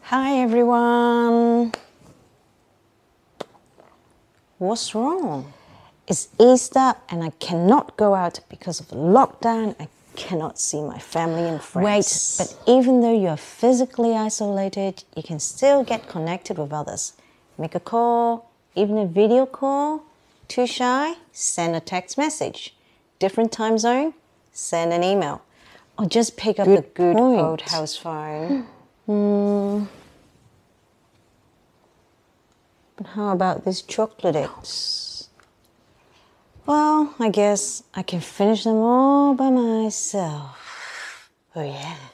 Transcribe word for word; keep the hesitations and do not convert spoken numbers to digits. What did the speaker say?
Hi everyone. What's wrong? It's Easter and I cannot go out because of the lockdown. I cannot see my family and friends. Wait, but even though you're physically isolated, you can still get connected with others. Make a call, even a video call. Too shy? Send a text message. Different time zone? Send an email. Or just pick up good the good point. old house phone. Hmm. But how about these chocolates? Well, I guess I can finish them all by myself. Oh yeah.